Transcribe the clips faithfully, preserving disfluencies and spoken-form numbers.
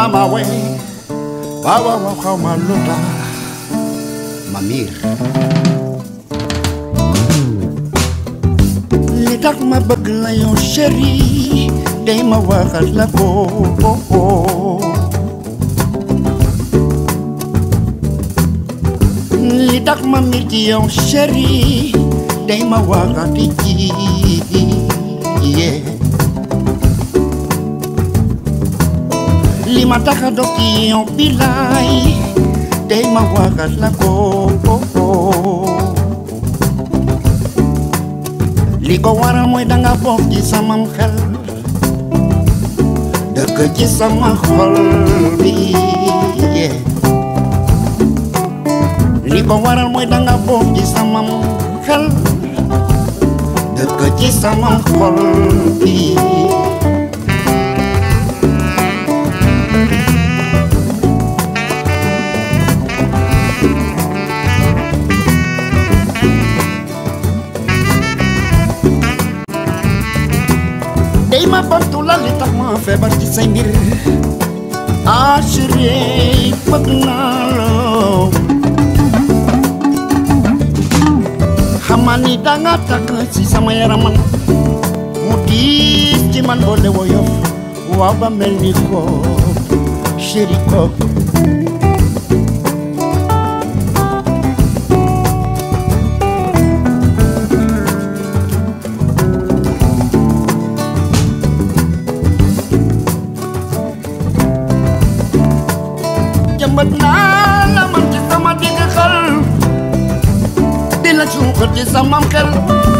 mama we wawa wa xaw ma lu tax ma miir li tax ma bëgg la yow chéri day ma waxal la ko li tax ma miir ci yow chéri day ma waxati ci yeah. li ma tax a dog ci yow bilaay day ma waxat la ko li ko waral mooy danga bokk ci sama xel dëkk ci sama xol bi yeah. li ko waral mooy danga bokk ci sama xel dëkk ci sama xol bi day ma bantu la li tax ma feebar ci say mbir ah chérie bëgg naa la xamal ni danga takk ci sama yaram mu diis ci man boole woyof waaw ba mel ni ko chérie ko jëmbat naa la man ci sama digg xel di la suuxat ci sama xel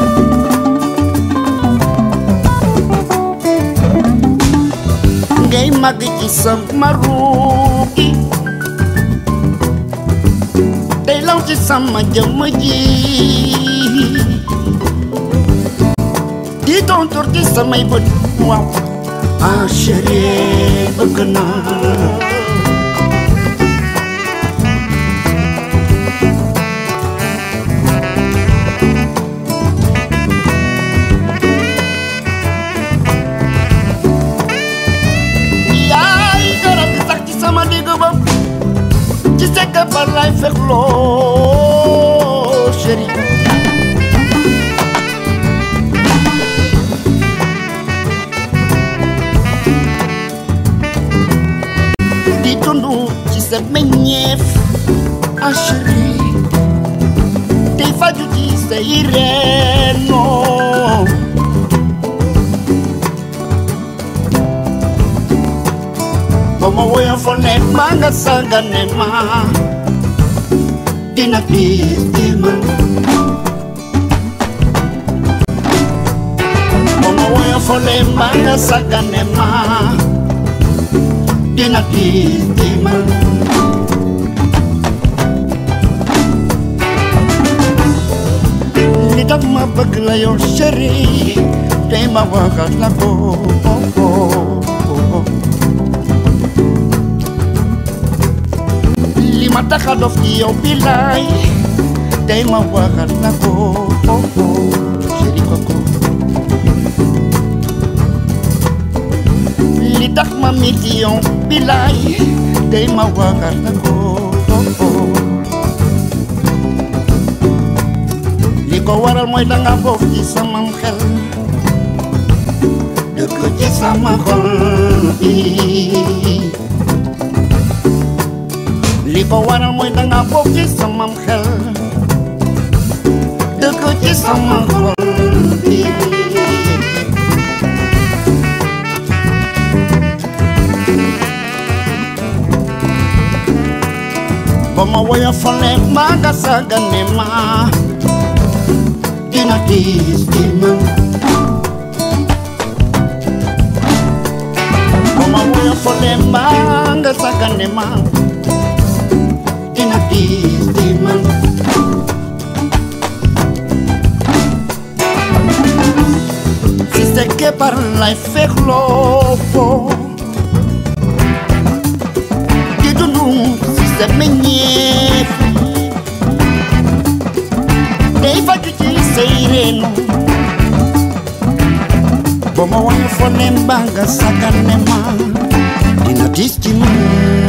ngay màgg ci sama ruugi day law ci sama jëmm ji di tontur ci samay bët waaw ah chérie bëgg naa ci sekk par lay fekk loo chéri di dundu ci sa meññeef ah chéri tey faju ci sa ireeno Como voy a poner manga sangane ma Dina pistima Como voy a poner manga sangane ma Dina pistima Li tax ma bëgg la yow chéri tey ma waxat la ko ma tax a dof ci yow bilaay day ma waxat la ko chéri koko li tax ma mi ci yow bilaay day ma waxat la ko li ko waral mooy danga bokk ci sama xel dëkk ci sama xol bi li ko waral mooy danga bokk ci sama xel dëkk ci sama xol bi ba ma woya fole maa nga sagane ma dina diis di man ba ma woya fole maa nga sagane ma dina diis di man si c'est que par lay fexloo foo di dundu si sa meññeef day faju ci say reenu ba ma woya fole mbaa nga sagane ma dina diis ci man